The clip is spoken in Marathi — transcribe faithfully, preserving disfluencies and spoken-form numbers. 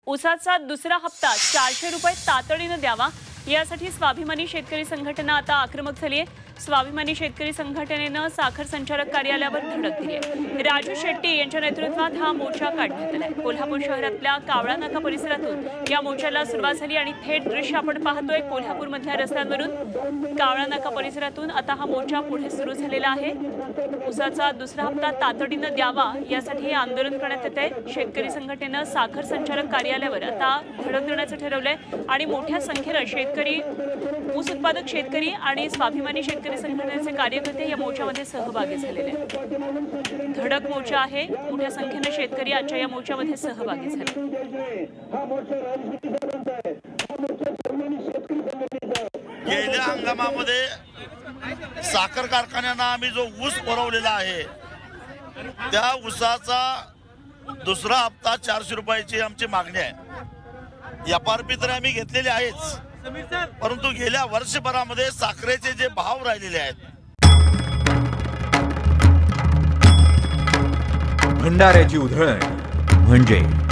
ऊसाचा दुसरा हप्ता चारशे रुपये तातडीने द्यावा यासाठी स्वाभिमानी शेतकरी संघटना आता आक्रमक झाली आहे। स्वाभिमानी शेतकरी संघटनेनं साखर संचालक कार्यालयावर धडक दिली आहे। राजू शेट्टी यांच्या नेतृत्वात हा मोर्चा काढण्यात आलाय। कोल्हापूर शहरातल्या कावळा नाका परिसरातून या मोर्चाला सुरुवात झाली आणि थेट दृश्य आपण पाहतोय कोल्हापूरमधल्या रस्त्यांवरून। कावळा नाका परिसरातून आता हा मोर्चा पुढे सुरू झालेला आहे। ऊसाचा दुसरा हप्ता तातडीने द्यावा यासाठी आंदोलन करण्यात येत आहे। शेतकरी संघटनेनं साखर संचालक कार्यालयावर आता धडक देण्याचं ठरवलंय आणि मोठ्या संख्येनं शेतकरी, ऊस उत्पादक शेतकरी आणि स्वाभिमानी शेतकरी संघटनेचे कार्यकर्ते या मोर्चामध्ये सहभागी झालेले आहेत। धडक मोर्चा आहे, मोठ्या संख्येनं शेतकरी आजच्या या मोर्चामध्ये सहभागी झाले। गेल्या हंगामामध्ये साखर कारखान्यांना आम्ही जो ऊस पुरवलेला आहे त्या ऊसाचा दुसरा हप्ता चारशे रुपयाची आमची मागणी आहे। एफ आर पी तर आम्ही घेतलेली आहेच, परंतु गेल्या वर्षभरामध्ये साखरेचे जे भाव राहिलेले आहेत, भंडाऱ्याची उधळण म्हणजे